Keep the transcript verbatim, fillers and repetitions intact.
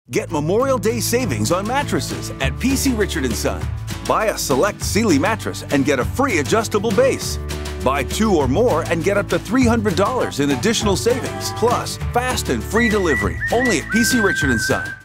Get Memorial Day savings on mattresses at P C Richard Son. Buy a select Sealy mattress and get a free adjustable base. Buy two or more and get up to three hundred dollars in additional savings. Plus, fast and free delivery. Only at P C Richard Son.